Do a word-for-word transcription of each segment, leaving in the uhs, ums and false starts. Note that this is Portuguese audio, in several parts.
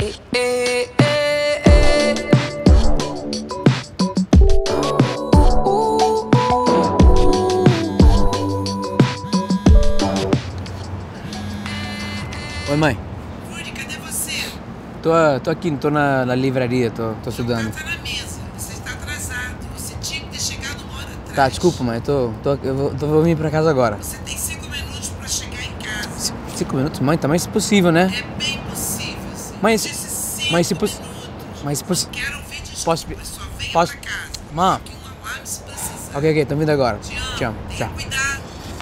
Ei, ei, ei, ei. Oi, mãe. Rudy, cadê você? Tô, tô aqui, tô na, na livraria, tô, tô estudando. Tá na mesa. Você está atrasado. Você tinha que ter chegado uma hora atrás. Tá, desculpa, mãe, tô, tô, eu vou, tô, vou vir pra casa agora. Você tem cinco minutos pra chegar em casa. C cinco minutos? Mãe, tá mais possível, né? É bem possível, sim. Mas, Disse cinco mas se poss... minutos. Mas se poss... Quero ouvir desculpa, Posso... só venha Posso... pra casa. Mãe. Aqui um alarme se precisar. Ok, ok, tô vindo agora. Te amo. Te amo, Tenha tchau. cuidado.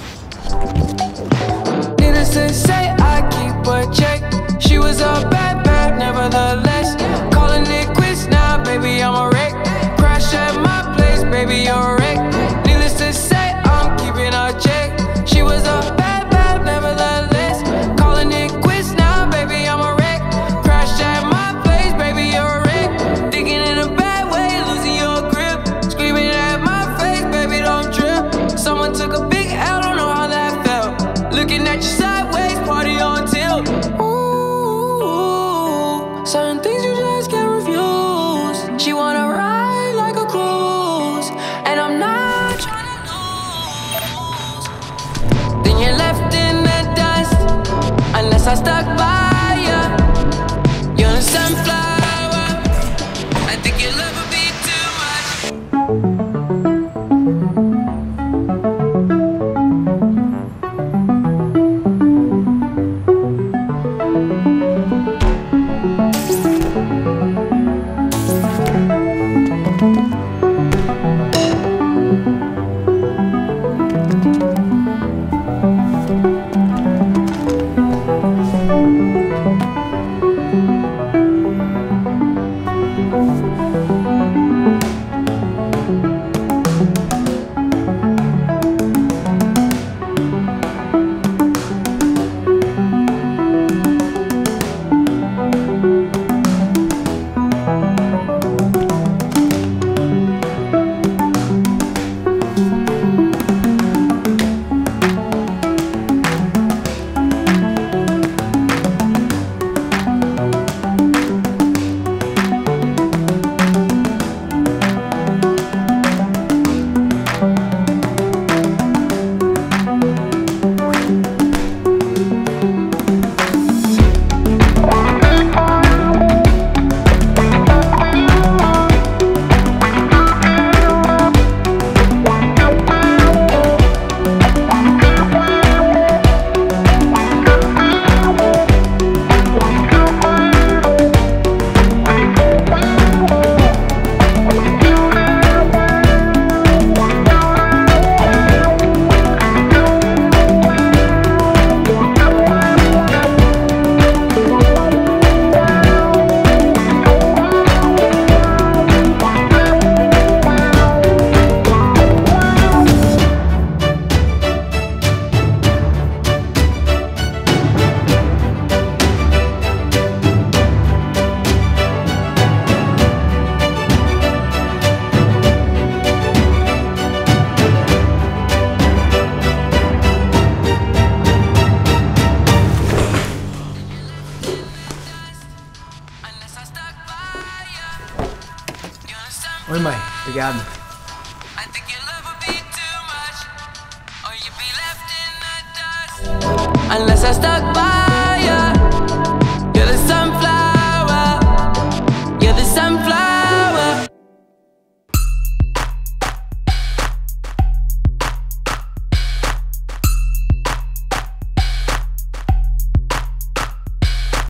Needless to say, I keep a check. She was a bad, bad, nevertheless. Calling it quits now, baby, I'm a wreck. Crash at my place, baby, you're a wreck. Needless to say, I'm keeping a check. She was a bad, bad, nevertheless. Calling it quits now, baby, I'm a wreck. Crash at my place, baby, you're a wreck. Thinking in a bad way, losing your grip. Screaming at my face, baby, don't trip. Someone took a big L, don't know how that felt. Looking at you sideways, party on tilt. Certain things you just can't refuse. She wanna ride like a cruise, and I'm not trying to lose. Then you're left in the dust, unless I stuck by ya. You're a sunflower. I think your love would be too much. Oi, mãe. Obrigado. I think your love would be too much, or you'd be left in the dust. Unless I stuck by